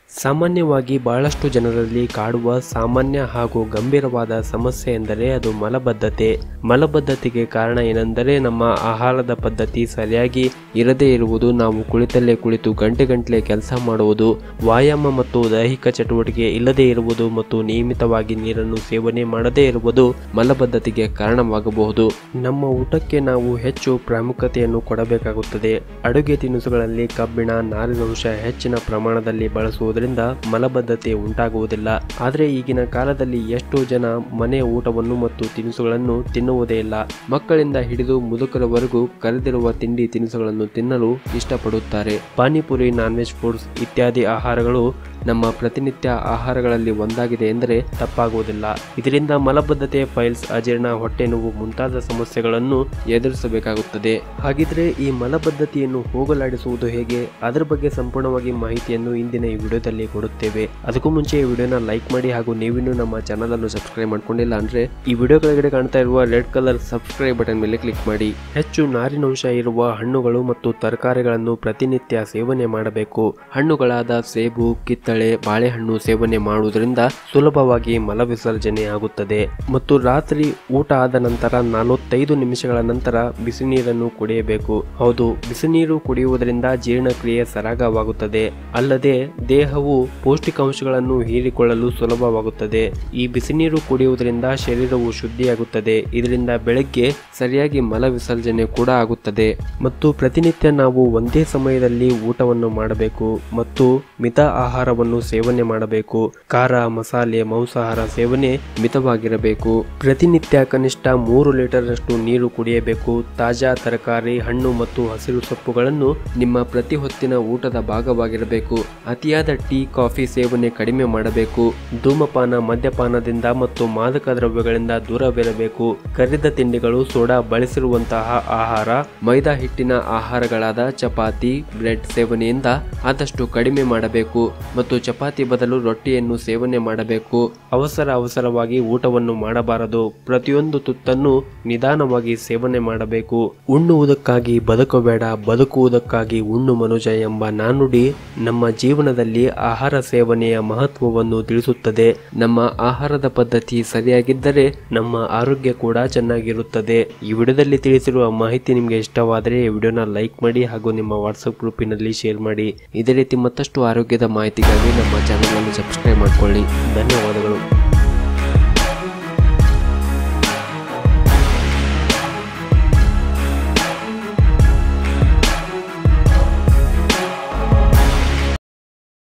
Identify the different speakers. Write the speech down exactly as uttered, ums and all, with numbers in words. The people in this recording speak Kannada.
Speaker 1: ಸಾಮಾನ್ಯವಾಗಿ ಬಹಳಷ್ಟು ಜನರಲ್ಲಿ ಕಾಡುವ ಸಾಮಾನ್ಯ ಹಾಗೂ ಗಂಭೀರವಾದ ಸಮಸ್ಯೆ ಎಂದರೆ ಅದು ಮಲಬದ್ಧತೆ. ಮಲಬದ್ಧತೆಗೆ ಕಾರಣ ಏನೆಂದರೆ ನಮ್ಮ ಆಹಾರದ ಪದ್ಧತಿ ಸರಿಯಾಗಿ ಇರದೇ ಇರುವುದು, ನಾವು ಕುಳಿತಲ್ಲೇ ಕುಳಿತು ಗಂಟೆ ಗಂಟಲೆ ಕೆಲಸ ಮಾಡುವುದು, ವ್ಯಾಯಾಮ ಮತ್ತು ದೈಹಿಕ ಚಟುವಟಿಕೆ ಇಲ್ಲದೇ ಇರುವುದು ಮತ್ತು ನಿಯಮಿತವಾಗಿ ನೀರನ್ನು ಸೇವನೆ ಮಾಡದೇ ಇರುವುದು ಮಲಬದ್ಧತೆಗೆ ಕಾರಣವಾಗಬಹುದು. ನಮ್ಮ ಊಟಕ್ಕೆ ನಾವು ಹೆಚ್ಚು ಪ್ರಾಮುಖ್ಯತೆಯನ್ನು ಕೊಡಬೇಕಾಗುತ್ತದೆ. ಅಡುಗೆ ತಿನಿಸುಗಳಲ್ಲಿ ಕಬ್ಬಿಣ, ನಾರಿನಂಶ ಹೆಚ್ಚಿನ ಪ್ರಮಾಣದಲ್ಲಿ ಬಳಸುವುದರಿಂದ ಮಲಬದ್ಧತೆ ಉಂಟಾಗುವುದಿಲ್ಲ. ಆದರೆ ಈಗಿನ ಕಾಲದಲ್ಲಿ ಎಷ್ಟೋ ಜನ ಮನೆ ಊಟವನ್ನು ಮತ್ತು ತಿನಿಸುಗಳನ್ನು ತಿನ್ನುವುದೇ ಇಲ್ಲ. ಮಕ್ಕಳಿಂದ ಹಿಡಿದು ಮುದುಕರವರೆಗೂ ಕರೆದಿರುವ ತಿಂಡಿ ತಿನಿಸುಗಳನ್ನು ತಿನ್ನಲು ಇಷ್ಟಪಡುತ್ತಾರೆ. ಪಾನಿಪುರಿ, ನಾನ್ ವೆಜ್ ಫುಡ್ಸ್ ಇತ್ಯಾದಿ ಆಹಾರಗಳು ನಮ್ಮ ಪ್ರತಿನಿತ್ಯ ಆಹಾರಗಳಲ್ಲಿ ಒಂದಾಗಿದೆ ಎಂದರೆ ತಪ್ಪಾಗುವುದಿಲ್ಲ. ಇದರಿಂದ ಮಲಬದ್ಧತೆ, ಫೈಲ್ಸ್, ಅಜೀರ್ಣ, ಹೊಟ್ಟೆ ನೋವು ಮುಂತಾದ ಸಮಸ್ಯೆಗಳನ್ನು ಎದುರಿಸಬೇಕಾಗುತ್ತದೆ. ಹಾಗಿದ್ರೆ ಈ ಮಲಬದ್ಧತೆಯನ್ನು ಹೋಗಲಾಡಿಸುವುದು ಹೇಗೆ? ಅದರ ಬಗ್ಗೆ ಸಂಪೂರ್ಣವಾಗಿ ಮಾಹಿತಿಯನ್ನು ಇಂದಿನ ಈ ವಿಡಿಯೋದಲ್ಲಿ ಕೊಡುತ್ತೇವೆ. ಅದಕ್ಕೂ ಮುಂಚೆ ಈ ವಿಡಿಯೋನ ಲೈಕ್ ಮಾಡಿ ಹಾಗೂ ನೀವಿನ್ನೂ ನಮ್ಮ ಚಾನಲ್ ಅನ್ನು ಸಬ್ಸ್ಕ್ರೈಬ್ ಮಾಡ್ಕೊಂಡಿಲ್ಲ ಅಂದ್ರೆ ಈ ವಿಡಿಯೋ ಕೆಳಗಡೆ ಕಾಣ್ತಾ ಇರುವ ರೆಡ್ ಕಲರ್ ಸಬ್ಸ್ಕ್ರೈಬ್ ಬಟನ್ ಮೇಲೆ ಕ್ಲಿಕ್ ಮಾಡಿ. ಹೆಚ್ಚು ನಾರಿನಂಶ ಇರುವ ಹಣ್ಣುಗಳು ಮತ್ತು ತರಕಾರಿಗಳನ್ನು ಪ್ರತಿನಿತ್ಯ ಸೇವನೆ ಮಾಡಬೇಕು. ಹಣ್ಣುಗಳಾದ ಸೇಬು, ಕಿತ್ತಳೆ, ಬಾಳೆಹಣ್ಣು ಸೇವನೆ ಮಾಡುವುದರಿಂದ ಸುಲಭವಾಗಿ ಮಲ ವಿಸರ್ಜನೆ ಆಗುತ್ತದೆ. ಮತ್ತು ರಾತ್ರಿ ಊಟ ಆದ ನಂತರ ನಲವತ್ತೈದು ನಿಮಿಷಗಳ ನಂತರ ಬಿಸಿ ನೀರನ್ನು ಕುಡಿಯಬೇಕು. ಹೌದು, ಬಿಸಿ ನೀರು ಕುಡಿಯುವುದರಿಂದ ಜೀರ್ಣಕ್ರಿಯೆ ಸರಾಗವಾಗುತ್ತದೆ. ಅಲ್ಲದೆ ದೇಹವು ಪೌಷ್ಟಿಕಾಂಶಗಳನ್ನು ಹೀರಿಕೊಳ್ಳಲು ಸುಲಭವಾಗುತ್ತದೆ. ಈ ಬಿಸಿ ನೀರು ಕುಡಿಯುವುದರಿಂದ ಶರೀರವು ಶುದ್ಧಿಯಾಗುತ್ತದೆ. ಇದರಿಂದ ಬೆಳಗ್ಗೆ ಸರಿಯಾಗಿ ಮಲ ವಿಸರ್ಜನೆ ಕೂಡ ಆಗುತ್ತದೆ. ಮತ್ತು ಪ್ರತಿನಿತ್ಯ ನಾವು ಒಂದೇ ಸಮಯದಲ್ಲಿ ಊಟವನ್ನು ಮಾಡಬೇಕು ಮತ್ತು ಮಿತ ಆಹಾರವನ್ನು ಸೇವನೆ ಮಾಡಬೇಕು. ಖಾರ, ಮಸಾಲೆ, ಮಾಂಸಾಹಾರ ಸೇವನೆ ಮಿತವಾಗಿರಬೇಕು. ಪ್ರತಿನಿತ್ಯ ಕನಿಷ್ಠ ಮೂರು ಲೀಟರ್ ಅಷ್ಟು ನೀರು ಕುಡಿಯಬೇಕು. ತಾಜಾ ತರಕಾರಿ, ಹಣ್ಣು ಮತ್ತು ಹಸಿರು ಸೊಪ್ಪುಗಳನ್ನು ನಿಮ್ಮ ಪ್ರತಿ ಹೊತ್ತಿನ ಊಟದ ಭಾಗವಾಗಿರಬೇಕು. ಅತಿಯಾದ ಟೀ, ಕಾಫಿ ಸೇವನೆ ಕಡಿಮೆ ಮಾಡಬೇಕು. ಧೂಮಪಾನ, ಮದ್ಯಪಾನದಿಂದ ಮತ್ತು ಮಾದಕ ದ್ರವ್ಯಗಳಿಂದ ದೂರವಿರಬೇಕು. ಕರಿದ ತಿಂಡಿಗಳು, ಸೋಡಾ ಬಳಸಿರುವಂತಹ ಆಹಾರ, ಮೈದಾ ಹಿಟ್ಟಿನ ಆಹಾರಗಳಾದ ಚಪಾತಿ, ಬ್ರೆಡ್ ಸೇವನೆಯಿಂದ ಆದಷ್ಟು ಕಡಿಮೆ ಮಾಡಬೇಕು ಮತ್ತು ಚಪಾತಿ ಬದಲು ರೊಟ್ಟಿಯನ್ನು ಸೇವನೆ ಮಾಡಬೇಕು. ಅವಸರ ಅವಸರವಾಗಿ ಊಟವನ್ನು ಮಾಡಬಾರದು. ಪ್ರತಿಯೊಂದು ತುತ್ತನ್ನು ನಿಧಾನವಾಗಿ ಸೇವನೆ ಮಾಡಬೇಕು. ಉಣ್ಣುವುದಕ್ಕಾಗಿ ಬದುಕಬೇಡ, ಬದುಕುವುದಕ್ಕಾಗಿ ಉಣ್ಣು ಮನುಜ ಎಂಬ ನಾನುಡಿ ನಮ್ಮ ಜೀವನದಲ್ಲಿ ಆಹಾರ ಸೇವನೆಯ ಮಹತ್ವವನ್ನು ತಿಳಿಸುತ್ತದೆ. ನಮ್ಮ ಆಹಾರದ ಪದ್ಧತಿ ಸರಿಯಾಗಿದ್ದರೆ ನಮ್ಮ ಆರೋಗ್ಯ ಕೂಡ ಚೆನ್ನಾಗಿರುತ್ತದೆ. ಈ ವಿಡಿಯೋದಲ್ಲಿ ತಿಳಿಸಿರುವ ಮಾಹಿತಿ ನಿಮಗೆ ಇಷ್ಟವಾದರೆ ಈ ವಿಡಿಯೋನ ಲೈಕ್ ಮಾಡಿ ಹಾಗೂ ನಿಮ್ಮ ವಾಟ್ಸ್ಆಪ್ ಗ್ರೂಪಿನಲ್ಲಿ ಶೇರ್ ಮಾಡಿ. ಇದೇ ರೀತಿ ಮತ್ತಷ್ಟು ಆರೋಗ್ಯದ ಮಾಹಿತಿಗಾಗಿ ನಮ್ಮ ಚಾನಲ್ ಅನ್ನು ಸಬ್ಸ್ಕ್ರೈಬ್ ಮಾಡಿಕೊಳ್ಳಿ. ಧನ್ಯವಾದಗಳು.